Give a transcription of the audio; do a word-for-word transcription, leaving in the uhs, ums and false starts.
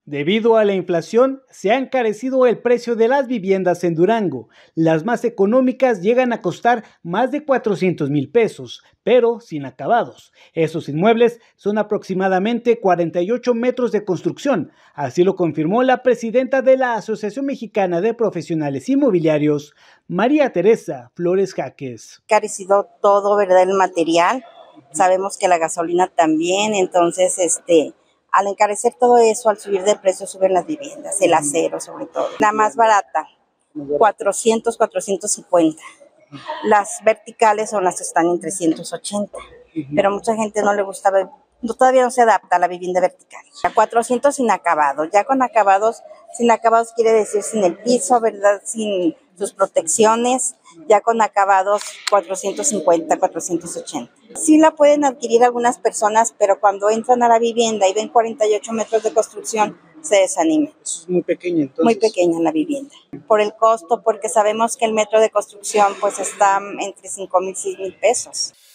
Debido a la inflación, se ha encarecido el precio de las viviendas en Durango. Las más económicas llegan a costar más de cuatrocientos mil pesos, pero sin acabados. Esos inmuebles son aproximadamente cuarenta y ocho metros de construcción. Así lo confirmó la presidenta de la Asociación Mexicana de Profesionales Inmobiliarios, María Teresa Flores Jaques. Encarecido todo, ¿verdad? El material. Sabemos que la gasolina también, entonces, este... al encarecer todo eso, al subir de precio, suben las viviendas, el acero sobre todo. La más barata, cuatrocientos, cuatrocientos cincuenta. Las verticales son las que están en trescientos ochenta, pero mucha gente no le gusta, todavía no se adapta a la vivienda vertical. A cuatrocientos sin acabados, ya con acabados, sin acabados quiere decir sin el piso, ¿verdad? Sin sus protecciones, ya con acabados cuatrocientos cincuenta, cuatrocientos ochenta. Sí la pueden adquirir algunas personas, pero cuando entran a la vivienda y ven cuarenta y ocho metros de construcción, se desaniman. Es muy pequeña entonces. Muy pequeña la vivienda. Por el costo, porque sabemos que el metro de construcción pues está entre cinco mil y seis mil pesos.